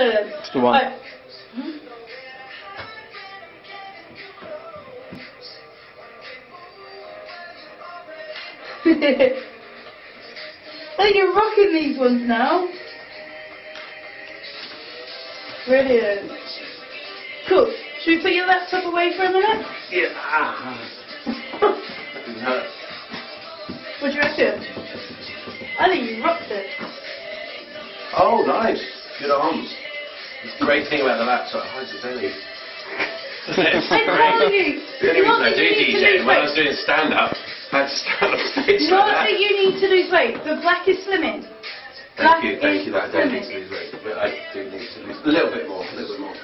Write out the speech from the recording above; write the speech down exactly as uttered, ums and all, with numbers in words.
Excellent. That's the one. Right. Oh, you're rocking these ones now. Brilliant. Cool. Should we put your laptop away for a minute? Yeah. Ah. It hurts. What do you reckon? I think you rocked it. Oh, nice. Good arms. The great thing about the laptop, it hides the belly. I told you. The only Not reason I that do you need to D J, lose when I weight. was doing stand-up, I had to stand on stage like Not that. that you need to lose weight. The black is slimming. Thank Black you, thank is you. That I don't need slimming. to lose weight, but I do need to lose a little bit more, a little bit more.